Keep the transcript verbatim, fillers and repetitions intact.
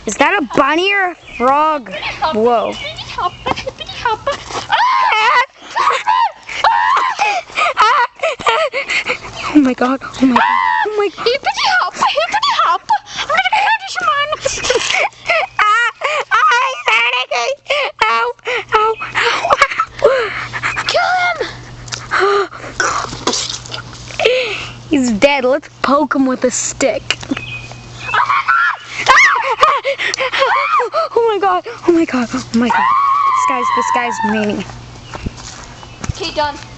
Is that a bunny or a frog? Whoa. Oh my god, oh my god, oh my god. Hippity hop, hippity hop. I'm gonna go to Shimon. Ah, I said it. Ow, ow, ow. Kill him. He's dead. Let's poke him with a stick. Oh my god, oh my god, oh my god. This guy's, this guy's mean. Okay, done.